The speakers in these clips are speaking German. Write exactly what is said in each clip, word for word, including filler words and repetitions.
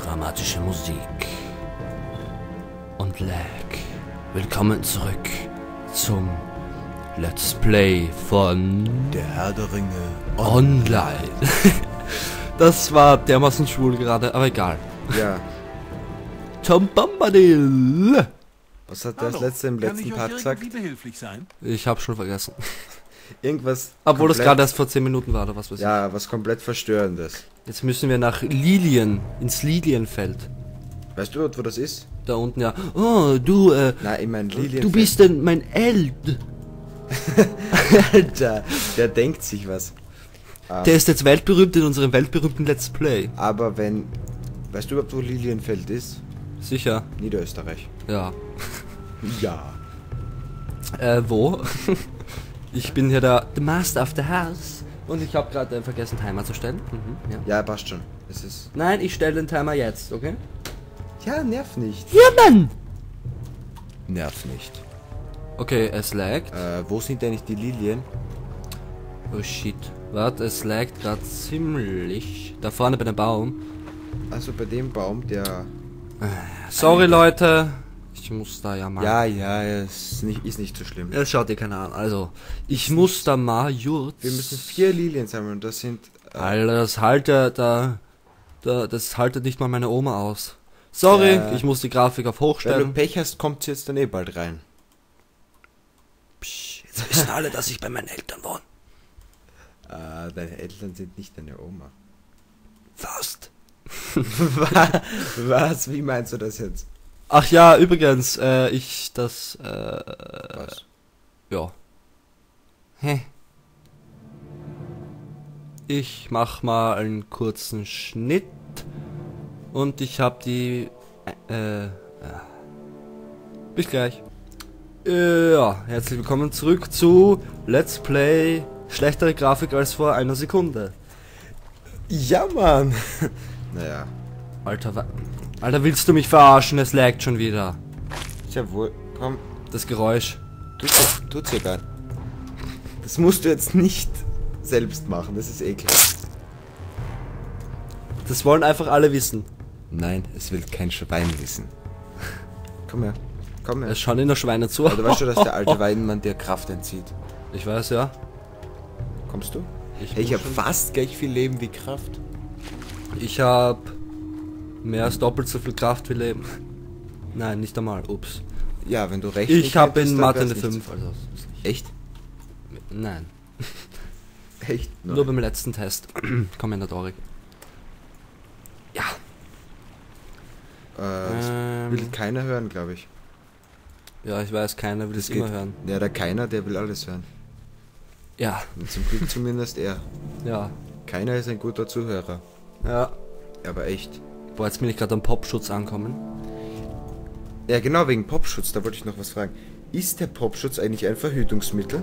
dramatische Musik und Lag. Willkommen zurück zum Let's Play von Der Herr der Ringe Online. Das war dermaßen schwul gerade, aber egal. Ja. Tom Bombadil. Was hat der das letzte im letzten Part gesagt? Ich hab schon vergessen. Irgendwas. Obwohl das gerade erst vor zehn Minuten war, oder was weiß ich. Ja, was komplett Verstörendes. Jetzt müssen wir nach Lilien, ins Lilienfeld. Weißt du, wo das ist? Da unten, ja. Oh, du, äh... Nein, ich mein Lilienfeld. Du bist denn mein Eld. Alter, der denkt sich was. Um, der ist jetzt weltberühmt in unserem weltberühmten Let's Play. Aber wenn... Weißt du überhaupt, wo Lilienfeld ist? Sicher. Niederösterreich. Ja. Ja. Äh, wo? Ich bin hier der the Master of the House. Und ich habe gerade äh, vergessen, Timer zu stellen. Mhm, ja. Ja, passt schon. Es ist... Nein, ich stelle den Timer jetzt, okay? Ja, nerv nicht. Ja, Mann! Nerv nicht. Okay, es laggt. Äh, wo sind eigentlich die Lilien? Oh shit. Warte, es laggt gerade ziemlich. Da vorne bei dem Baum. Also bei dem Baum, der... Sorry, Leute. Ich muss da ja mal... Ja, ja, ist nicht, ist nicht so schlimm. Es schaut dir keine an. Also, ich muss da mal Jurz. Wir müssen vier Lilien sammeln. Das sind... Äh, Alter, das halte da, da... Das haltet nicht mal meine Oma aus. Sorry, äh, ich muss die Grafik auf hoch Wenn du stellen. Pech hast, kommt sie jetzt dann eh bald rein. Psch, jetzt wissen alle, dass ich bei meinen Eltern wohne. Äh, deine Eltern sind nicht deine Oma. Fast. Was? Wie meinst du das jetzt? Ach ja, übrigens, äh, ich, das, äh... Was? Ja. Hä? Ich mach mal einen kurzen Schnitt. Und ich hab die, äh, äh bis gleich. Äh, ja, herzlich willkommen zurück zu Let's Play schlechtere Grafik als vor einer Sekunde. Ja, Mann! Naja. Alter, wa Alter, willst du mich verarschen? Es laggt schon wieder. Ist ja wohl. Komm, Das Geräusch. tut's, tut's egal. Das musst du jetzt nicht selbst machen, das ist ekelhaft. Das wollen einfach alle wissen. Nein, es will kein Schwein wissen. Komm her, komm her. Es schauen in der Schweine zu. Aber du weißt schon, dass der alte Weidenmann dir Kraft entzieht. Ich weiß, ja. Kommst du? Ich, Hey, ich muss hab schon- fast gleich viel Leben wie Kraft. Ich hab mehr als doppelt so viel Kraft wie Leben. Nein, nicht einmal. Ups. Ja, wenn du recht Ich habe hättest, in dann Mathe wär's eine nicht fünf. so- Also, Echt? nein. Echt? Nur beim letzten Test. Kommandatorik. Ja. Äh, das Ähm, will keiner hören, glaube ich. ja, ich weiß, keiner will es Das immer geht- hören. Ja, der keiner, der will alles hören. Ja, Und zum Glück zumindest er. ja, Keiner ist ein guter Zuhörer. ja. Aber echt. Boah, jetzt bin ich gerade am Popschutz ankommen. Ja, genau, wegen Popschutz, da wollte ich noch was fragen. Ist der Popschutz eigentlich ein Verhütungsmittel?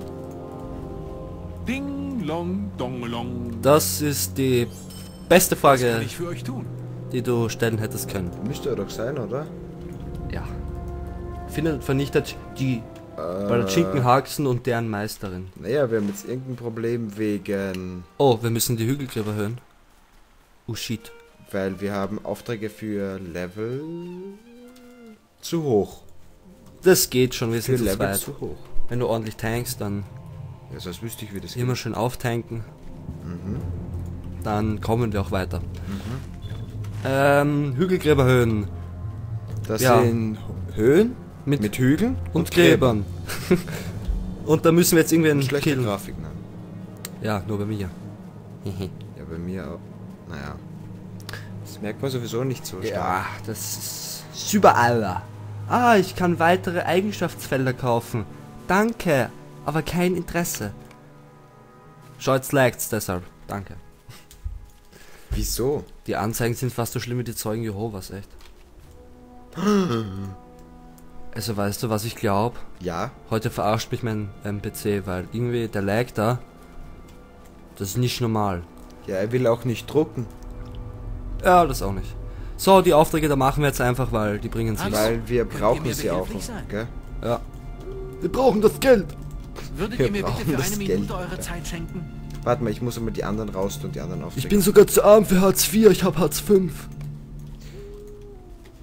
Ding, long, dong, long. Das ist die beste Was Frage, kann ich für euch tun? die du stellen hättest können. Müsste er doch sein, oder? Ja. Findet vernichtet die Äh, Palatschinkenhaxen und deren Meisterin. Naja, wir haben jetzt irgendein Problem wegen... Oh, wir müssen die Hügelgräber erhöhen. Oh shit. Weil wir haben Aufträge für Level... zu hoch. Das geht schon, wir Für sind zu Level zweit. zu hoch. Wenn du ordentlich tankst, dann Ja, sonst wüsste ich, wie das immer schön auftanken. Mhm. Dann kommen wir auch weiter. Ähm, Hügelgräberhöhen Das Ja. sind Höhen mit, mit Hügeln und Gräbern. Und da müssen wir jetzt irgendwie einen Schlechte killen. Grafik, ne? Ja, nur bei mir. Ja, bei mir auch. Naja. Das merkt man sowieso nicht so stark. Ja, das ist überall. Ah, ich kann weitere Eigenschaftsfelder kaufen. Danke, aber kein Interesse. Schau, jetzt lagt's deshalb. Danke. Wieso? Die Anzeigen sind fast so schlimm wie die Zeugen Jehovas, echt. Also weißt du, was ich glaube? Ja, Heute verarscht mich mein ähm, P C, weil irgendwie der Lag da, das ist nicht normal. ja, er will auch nicht drucken, Ja, das auch nicht. So, die Aufträge, da machen wir jetzt einfach, weil die bringen sich. Hallo? weil wir Könnt ihr brauchen mir sie auch, behilflich sein? gell? Ja. Wir brauchen das Geld. Würdet Wir ihr mir bitte brauchen für das eine Geld, Minute eure Alter. Zeit schenken? Warte mal, ich muss immer die anderen raus und die anderen Aufträge. Ich bin sogar zu arm für Hartz vier, ich hab Hartz fünf.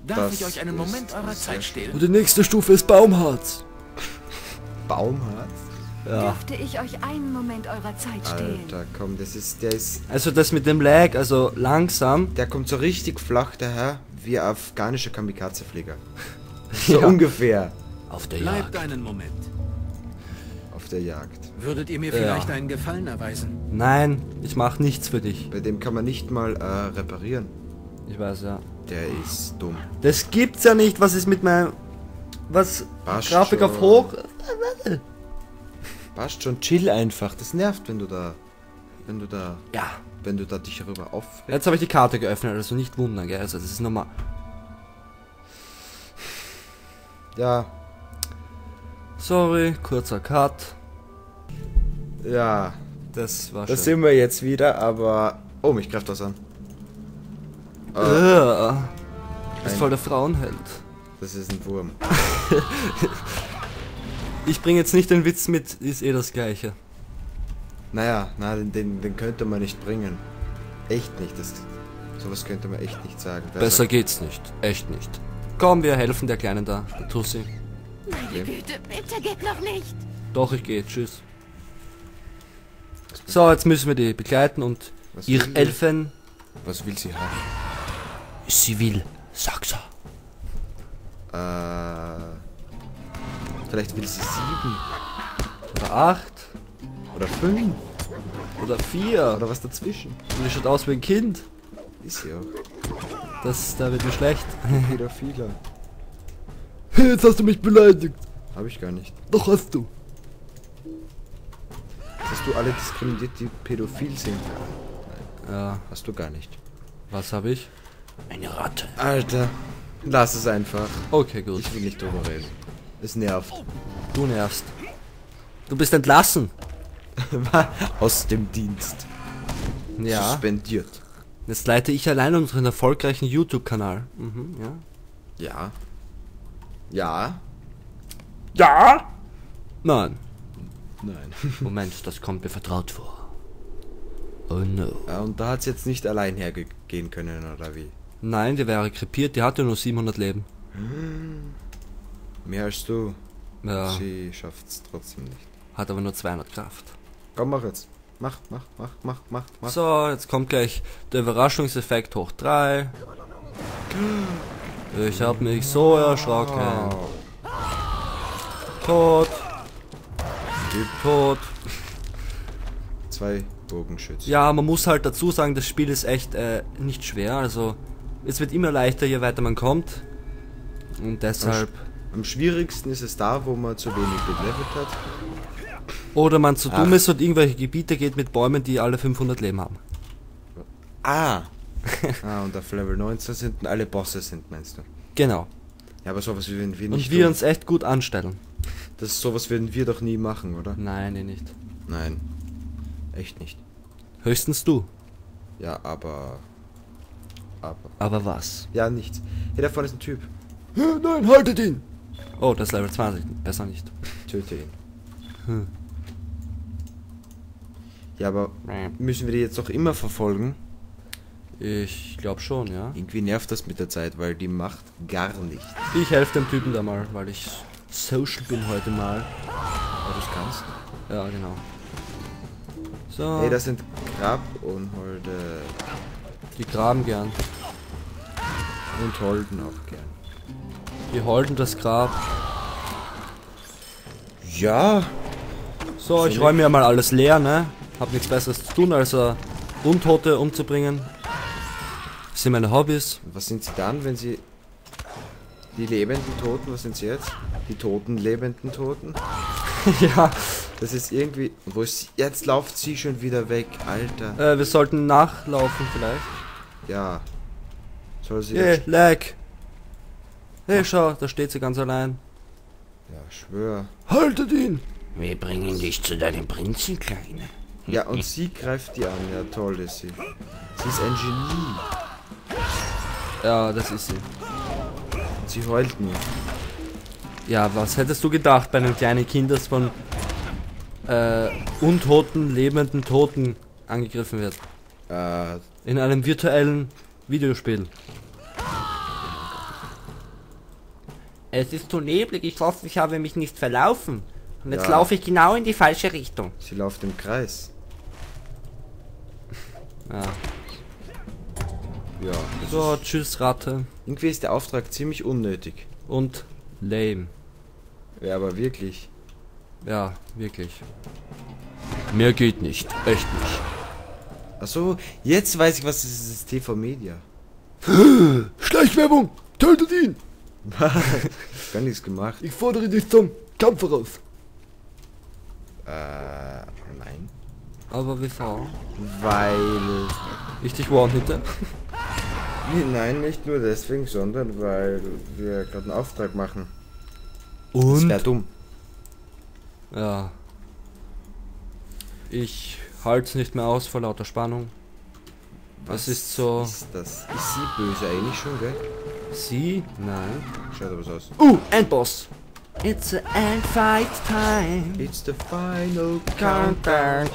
Darf Das ich euch einen ist Moment eurer sehr Zeit Und stehlen? die nächste Stufe ist Baumharz. Baumharz? Ja. Dürfte ich euch einen Moment eurer Zeit stehlen? Alter, komm, das ist, der ist, Also das mit dem Lag, also langsam. der kommt so richtig flach daher, wie ein afghanischer Kamikaze-Flieger. So Ja. ungefähr Auf der Bleibt einen Moment. auf der Jagd. Würdet ihr mir Ja. vielleicht einen Gefallen erweisen? Nein, ich mach nichts für dich. Bei dem kann man nicht mal äh, reparieren. Ich weiß ja. Der ist dumm. Das gibt's ja nicht. Was ist mit meinem... Was? Passt Grafik schon. auf hoch? Passt schon, chill einfach. Das nervt, wenn du da, wenn du da, Ja. wenn du da dich darüber aufregst. Jetzt habe ich die Karte geöffnet, also nicht wundern, gell? Also das ist normal. Ja, Sorry, kurzer Cut. ja, Das war da schön. sind wir jetzt wieder, aber... Oh, mich greift das an. Äh, Äh, ist ein- voll der Frauenheld. das ist ein Wurm. Ich bringe jetzt nicht den Witz mit, ist eh das gleiche. Naja, na, den, den, den könnte man nicht bringen. Echt nicht. Das, sowas könnte man echt nicht sagen. Wer Besser sagt- geht's nicht. Echt nicht. Komm, wir helfen der Kleinen da, der Tussi. Meine Güte, bitte geht noch nicht. Doch, ich gehe. Tschüss. So, jetzt müssen wir die begleiten und Was ihr will die? Elfen... Was will sie haben? Sie will, sag's er. Äh, vielleicht will sie sieben Oder acht. oder fünf Oder vier. oder was dazwischen. Und die schaut aus wie ein Kind. Ist sie auch. Das, da wird mir schlecht. Pädophiler. Jetzt hast du mich beleidigt. Habe ich gar nicht. Doch hast du. Hast du alle diskriminiert, die pädophil sind? Ja, Hast du gar nicht. was habe ich? Eine Ratte. Alter, lass es einfach. Okay, gut. Ich will nicht drüber reden. Es nervt. Du nervst. Du bist entlassen. Aus dem Dienst. Ja. Suspendiert. Jetzt leite ich allein unseren erfolgreichen YouTube-Kanal. Mhm, ja. Ja. Ja. Ja? Nein. Nein. Moment, das kommt mir vertraut vor. Oh no. Ja, und da hat es jetzt nicht allein hergehen können, oder wie? Nein, die wäre krepiert, die hatte nur siebenhundert Leben. Mehr als du. Ja, Sie schafft's trotzdem nicht. hat aber nur zweihundert Kraft. Komm, mach jetzt. Mach, mach, mach, mach, mach, mach. So, jetzt kommt gleich der Überraschungseffekt hoch drei. Ich hab mich so erschrocken. Wow. Tot. Tot. Zwei Bogenschützen. Ja, man muss halt dazu sagen, das Spiel ist echt äh, nicht schwer. Also, es wird immer leichter, je weiter man kommt. Und deshalb... Am schwierigsten ist es da, wo man zu wenig gelevelt hat. Oder man zu Ach. dumm ist und irgendwelche Gebiete geht mit Bäumen, die alle fünfhundert Leben haben. Ah! ah, und auf Level neunzehn sind alle Bosse sind, meinst du? Genau. Ja, aber sowas würden wir Und nicht wir tun. uns echt gut anstellen. Das sowas würden wir doch nie machen, oder? Nein, eh nicht. Nein. Echt nicht. Höchstens du. Ja, aber... Aber... Aber was? Ja, nichts. Hey, da vorne ist ein Typ. Nein, haltet ihn! Oh, das ist Level zwanzig. Besser nicht. Töte ihn. Hm. Ja, aber müssen wir die jetzt doch immer verfolgen? Ich glaube schon, ja. Irgendwie nervt das mit der Zeit, weil die macht gar nichts. Ich helfe dem Typen da mal, weil ich social bin heute mal. Aber du kannst. Ja, genau. So, Hey, das sind Grabunholde die graben gern. und Holden auch gern. Die holden das Grab. Ja, So, ich räume mir mal alles leer, ne? Hab nichts besseres zu tun, als äh, Untote umzubringen. Das sind meine Hobbys. was sind sie dann, wenn sie... Die lebenden Toten, was sind sie jetzt? Die toten lebenden Toten? Ja, Das ist irgendwie... Wo ist sie? Jetzt lauft sie schon wieder weg, Alter. äh, wir sollten nachlaufen vielleicht. Ja. Soll sie... Hey, jetzt- lag. Hey, schau, da steht sie ganz allein. Ja, schwör. Haltet ihn! Wir bringen dich zu deinem Prinzen, Kleine. Ja, und sie greift die an. Ja, toll ist sie. Sie ist ein Genie. Ja, das ist sie. Und sie heult nur. Ja, was hättest du gedacht bei einem kleinen Kind, das von äh, untoten, lebenden Toten angegriffen wird? Äh, In einem virtuellen Videospiel. Es ist zu neblig, ich hoffe, ich habe mich nicht verlaufen. Und jetzt Ja. laufe ich genau in die falsche Richtung. Sie läuft im Kreis. Ja. Ja. das So, ist- tschüss Ratte. Irgendwie ist der Auftrag ziemlich unnötig. Und lame. Ja, aber wirklich. Ja, wirklich. Mehr geht nicht. Echt nicht. Achso, jetzt weiß ich, was das ist. Das ist T V Media. Schleichwerbung! Tötet ihn! Gar nichts gemacht. Ich fordere dich zum Kampf heraus. Äh, nein. Aber wieso? Weil... Ich dich one-hitte? Nein, nicht nur deswegen, sondern weil wir gerade einen Auftrag machen. Das Und? wäre dumm. Ja. Ich halte nicht mehr aus vor lauter Spannung. Was ist so... Ist das? Ist sie böse eigentlich schon, gell? Sie? Nein. Schaut aber so aus. Uh, Endboss! It's a end fight time. It's the final countdown.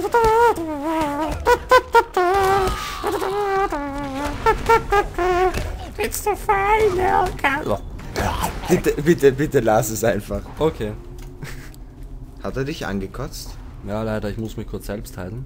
It's the final countdown. Bitte, bitte, bitte lass es einfach. Okay. Hat er dich angekotzt? Ja, leider, ich muss mich kurz selbst halten.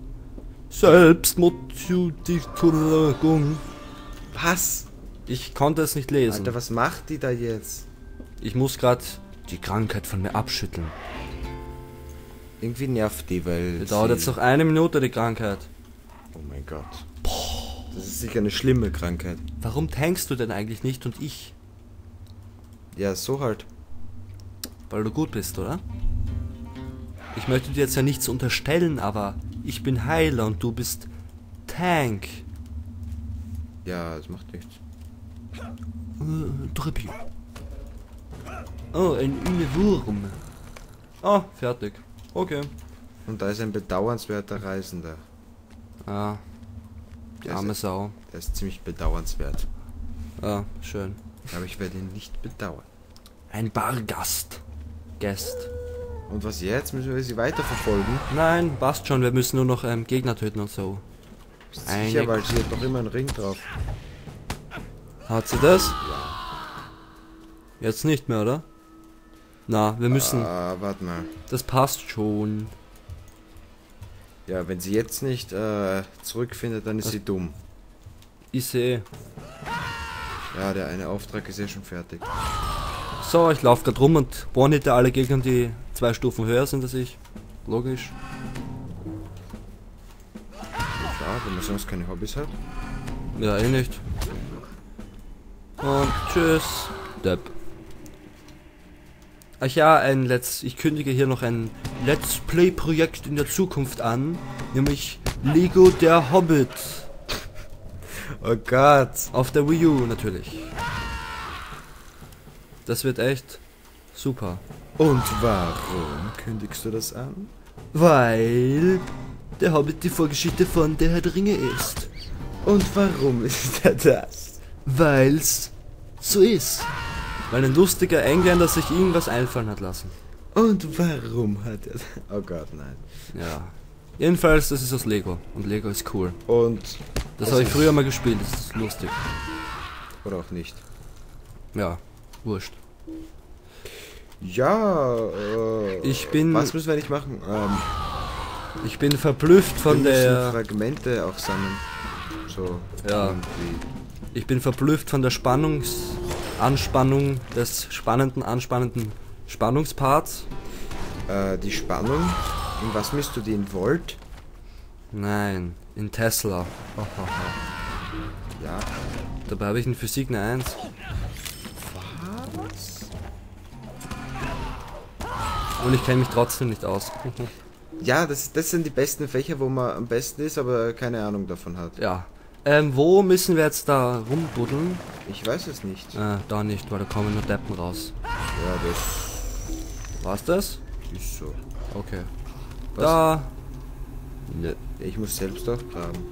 Selbstmotivierung. Was? Ich konnte es nicht lesen. Alter, was macht die da jetzt? Ich muss gerade die Krankheit von mir abschütteln. Irgendwie nervt die, weil... Die dauert sie- jetzt noch eine Minute, die Krankheit. Oh mein Gott. Das ist sicher eine schlimme Krankheit. Warum tankst du denn eigentlich nicht und ich? Ja, so halt. Weil du gut bist, oder? Ich möchte dir jetzt ja nichts unterstellen, aber ich bin Heiler und du bist Tank. Ja, das macht nichts. Äh, Drippi. Oh, ein Uniwurm. Oh, fertig. Okay. Und da ist ein bedauernswerter Reisender. Ah, die Der arme ist, Sau. der ist ziemlich bedauernswert. Ah, schön. Aber ich werde ihn nicht bedauern. Ein Bargast. Guest. Und was jetzt? Müssen wir sie weiterverfolgen? Nein, passt schon, wir müssen nur noch ähm, Gegner töten und so. Bist Eine- sicher, weil sie hat doch immer einen Ring drauf. Hat sie das? Jetzt nicht mehr, oder? Na, wir müssen... Ah, warte mal. Das passt schon. Ja, wenn sie jetzt nicht äh, zurückfindet, dann ist sie dumm. Ich sehe. Ja, der eine Auftrag ist ja schon fertig. So, ich laufe gerade rum und one-hitte alle Gegner, die zwei Stufen höher sind als ich. Logisch. Ja, klar, wenn man sonst keine Hobbys hat. Ja, eh nicht. Und tschüss. Depp. Ach ja, ein Let's... Ich kündige hier noch ein Let's Play-Projekt in der Zukunft an. Nämlich Lego der Hobbit. Oh Gott. Auf der Wii U natürlich. Das wird echt super. Und warum kündigst du das an? Weil der Hobbit die Vorgeschichte von der Herr der Ringe ist. Und warum ist er das? Weil's so ist. Weil ein lustiger Engländer sich irgendwas einfallen hat lassen. Und warum hat er... Oh Gott, nein. Ja. Jedenfalls, das ist aus Lego. Und Lego ist cool. Und... Das habe ich früher mal gespielt, das ist lustig. Oder auch nicht. Ja, wurscht. Ja, äh, Ich bin- Was müssen wir nicht machen? Ähm, Ich bin verblüfft von wir müssen der... Fragmente auch sammeln. So. Ja. irgendwie. Ich bin verblüfft von der Spannungs... Anspannung des spannenden, anspannenden Spannungsparts. Äh, die Spannung. In was misst du die? In Volt? Nein, in Tesla. Ja. Dabei habe ich in Physik eine eins. Was? Und ich kenne mich trotzdem nicht aus. Ja, das, das sind die besten Fächer, wo man am besten ist, aber keine Ahnung davon hat. Ja. Ähm, wo müssen wir jetzt da rumbuddeln? Ich weiß es nicht. Äh, da nicht, weil da kommen nur Deppen raus. Ja, das War's das? ist so. Okay. Was? Da. Ja, ich muss selbst auch graben.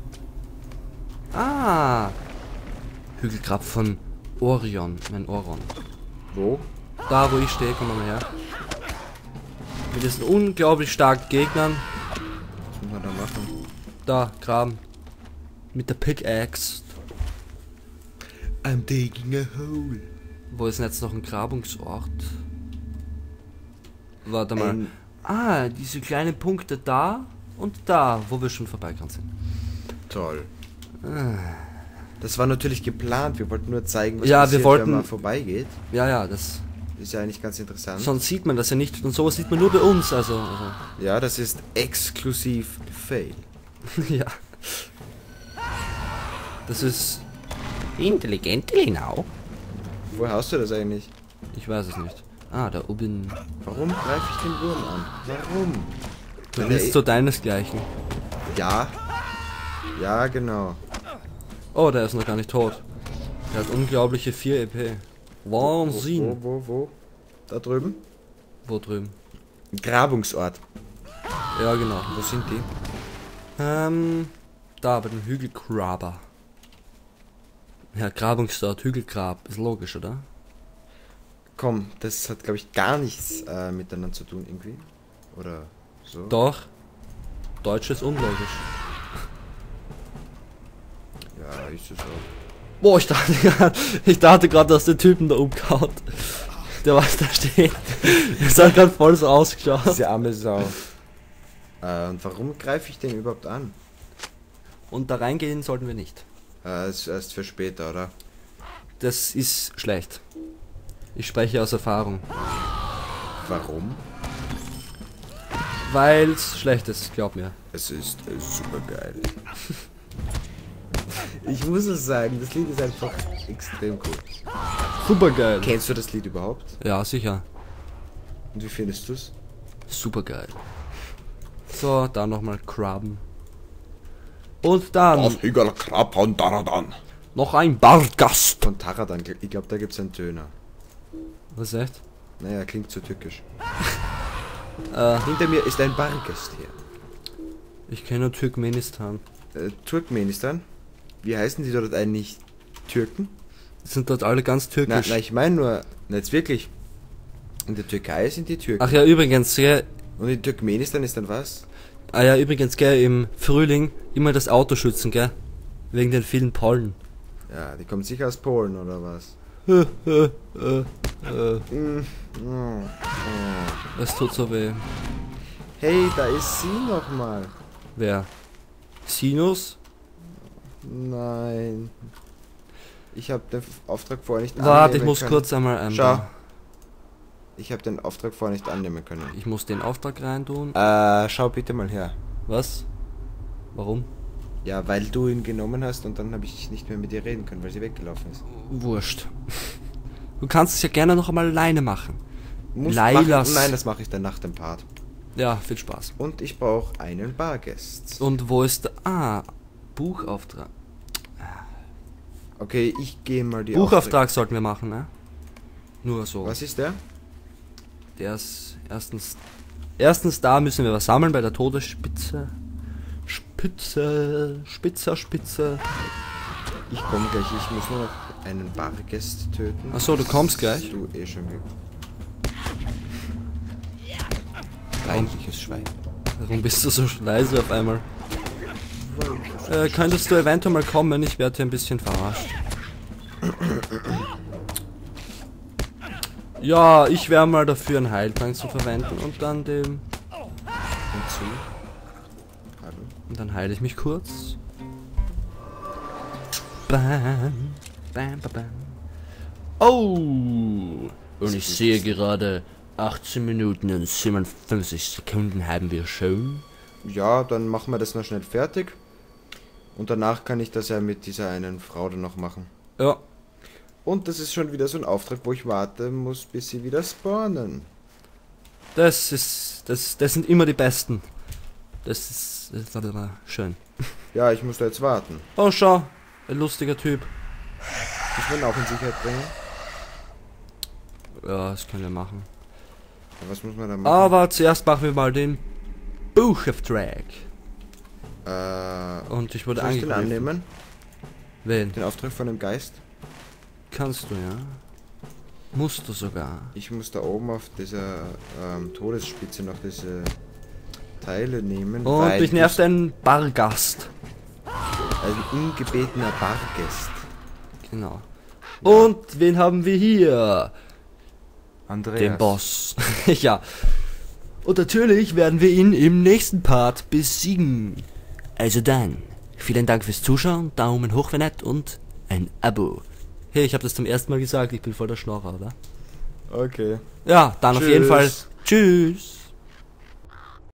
Ah. Hügelgrab von Orion. Mein Oron. Wo? Da, wo ich stehe, komm mal her. Mit diesen unglaublich starken Gegnern. Was muss man da machen? Da, graben. Mit der Pickaxe. I'm digging a hole. Wo ist denn jetzt noch ein Grabungsort? Warte mal. Ein- Ah, diese kleinen Punkte da und da, wo wir schon vorbeigegangen sind. Toll. Das war natürlich geplant. Wir wollten nur zeigen, was Ja, wir passiert, wollten- wenn man vorbeigeht. Ja, ja, das. Ist ja eigentlich ganz interessant. Sonst sieht man das ja nicht. Und sowas sieht man nur bei uns, also. also. Ja, das ist exklusiv Fail. Ja. Das ist. Intelligent, genau. Woher hast du das eigentlich? Ich weiß es nicht. Ah, da oben. Warum greife ich den Wurm an? Warum? Du Wenn bist er- so deinesgleichen. Ja. Ja, genau. Oh, der ist noch gar nicht tot. Der hat unglaubliche vier E P. Wahnsinn. Wo, wo, wo? Da drüben? Wo drüben? Ein Grabungsort. Ja, genau. Wo sind die? Ähm, da bei dem Hügelgraber. Ja, Grabungsort, Hügelgrab. Ist logisch, oder? Komm, das hat, glaube ich, gar nichts äh, miteinander zu tun irgendwie. Oder so. Doch. Deutsch ist unlogisch. Ja, ist es auch. Boah, ich dachte gerade, ich dachte gerade, dass der Typen da umgehaut. Der was da steht. Das hat gerade voll so ausgeschaut. Diese arme Sau. Äh, und warum greife ich den überhaupt an? Und da reingehen sollten wir nicht. Äh, ist erst für später, oder? Das ist schlecht. Ich spreche aus Erfahrung. Warum? Weil es schlecht ist, glaub mir. Es ist äh, super geil. Ich muss es sagen, das Lied ist einfach extrem cool. Super geil. Kennst du das Lied überhaupt? Ja, sicher. Und wie findest du es? Super geil. So, da nochmal Krabben. Und dann Hügelkrabban Daradan. noch ein Bargast. Von Taradan, ich glaube, da gibt es einen Töner. Was ist echt? Naja, klingt so türkisch. Äh, Hinter mir ist ein Bargast hier. ich kenne nur Turkmenistan. Äh, Turkmenistan? Wie heißen die dort eigentlich? Türken? Die sind dort alle ganz Na, türkisch. na ich meine nur, na, jetzt wirklich. In der Türkei sind die Türken. Ach ja, übrigens, gell, Und in Turkmenistan ist dann was? ah ja, übrigens, gell, im Frühling immer das Auto schützen, gell? Wegen den vielen Pollen. Ja, die kommen sicher aus Polen oder was? Äh, äh, äh, äh, Mm, oh, oh. das tut so weh. Hey, da ist sie nochmal. Wer? Sinus? Nein. Ich habe den Auftrag vorher nicht Warte, ich annehmen muss können. kurz einmal ähm, Schau. da- Ich habe den Auftrag vorher nicht annehmen können. Ich muss den Auftrag reintun. Äh, schau bitte mal her. Was? Warum? Ja, weil du ihn genommen hast und dann habe ich nicht mehr mit ihr reden können, weil sie weggelaufen ist. Wurscht. Du kannst es ja gerne noch einmal alleine machen. Muss Lailas. machen. Nein, das mache ich dann nach dem Part. Ja, viel Spaß. Und ich brauche einen Bargast. Und wo ist der... Ah, Buchauftrag. Okay, ich gehe mal die Buchauftrag sollten wir machen, ne? Nur so. Aufträge- Was ist der? Der ist erstens... Erstens, da müssen wir was sammeln bei der Todesspitze. Spitze, Spitzer, Spitze. Ich komme gleich. Ich muss nur noch einen Bargast töten. Ach so, du kommst gleich? Du eh schon ge- Reinliches Schwein. Warum bist du so leise auf einmal? Äh, könntest du eventuell mal kommen? Ich werde hier ein bisschen verarscht. Ja, ich wäre mal dafür, einen Heiltrank zu verwenden und dann dem... Und zu. Hallo. Und dann heile ich mich kurz. Bam, bam, bam, bam. Oh! Und ich sehe gerade achtzehn Minuten und siebenundfünfzig Sekunden haben wir schon. Ja, dann machen wir das noch schnell fertig. Und danach kann ich das ja mit dieser einen Frau dann noch machen. Ja, Und das ist schon wieder so ein Auftrag, wo ich warten muss, bis sie wieder spawnen. das ist... Das, das sind immer die Besten. Das ist... Das ist aber schön. Ja, ich muss da jetzt warten. Oh, schau. Ein lustiger Typ. Muss man auch in Sicherheit bringen. Ja, das können wir machen. Ja, was muss man da machen? Aber zuerst machen wir mal den Buchauftrag. Äh, Und ich wurde soll ich den angegriffen. annehmen? Wen? Den Auftrag von dem Geist? Kannst du, ja. Musst du sogar. Ich muss da oben auf dieser ähm, Todesspitze noch diese Teile nehmen. Und weil ich nerv das deinen Bargast. ein ungebetener Bargast. Genau. Und wen haben wir hier? Andreas. Den Boss. Ja. Und natürlich werden wir ihn im nächsten Part besiegen. Also dann, vielen Dank fürs Zuschauen, Daumen hoch wenn nett und ein Abo. Hey, ich habe das zum ersten Mal gesagt, ich bin voll der Schnorrer, oder? Okay. Ja, dann auf jeden Fall. Tschüss. Tschüss.